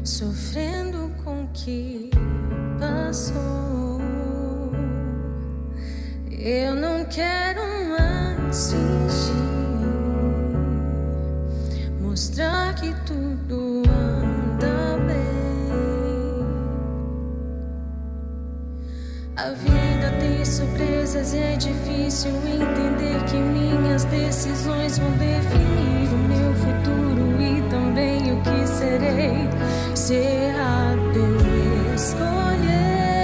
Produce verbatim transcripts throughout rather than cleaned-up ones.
sofrendo com o que passou. Eu não quero mais fingir, mostrar que tudo anda bem. A vida tem surpresas e é difícil entender que minhas decisões vão definir o meu futuro e também o que serei. Se errado eu escolher,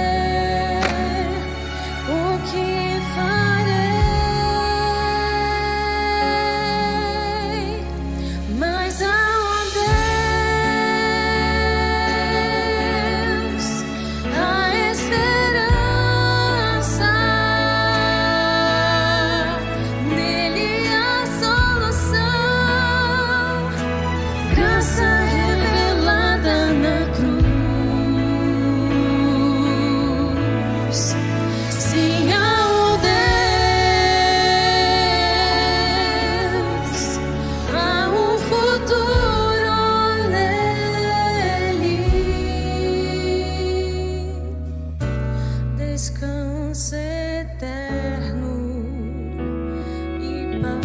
o que farei? Mas há um Deus, a esperança, nele a solução, graça revelada na cruz. Sim, há um Deus, há um futuro nele, descanso eterno e paz.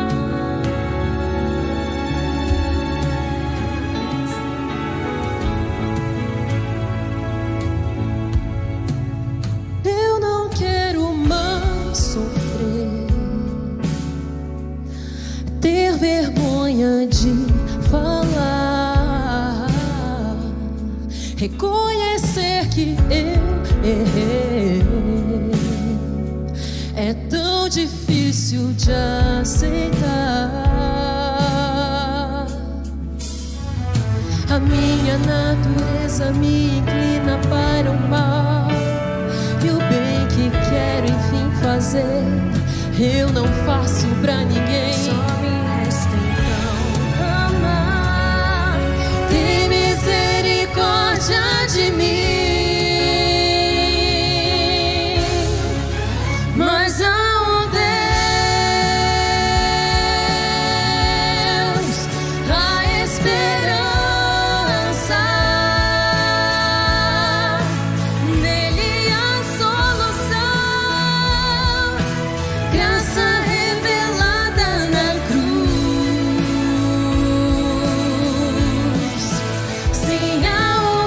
Eu não quero mais sofrer, ter vergonha de falar, reconhecer que eu errei. É tão difícil de aceitar. A minha natureza me inclina para o mal, e o bem que quero enfim fazer, eu não faço pra ninguém. Só me resta então amar. Tem misericórdia de mim. Mas há um Deus, a esperança, nele a solução, graça revelada na cruz. Sim, há um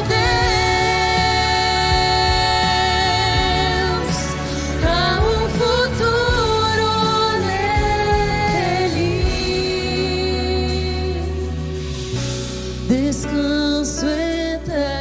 Deus, há um futuro nele, descanso eterno.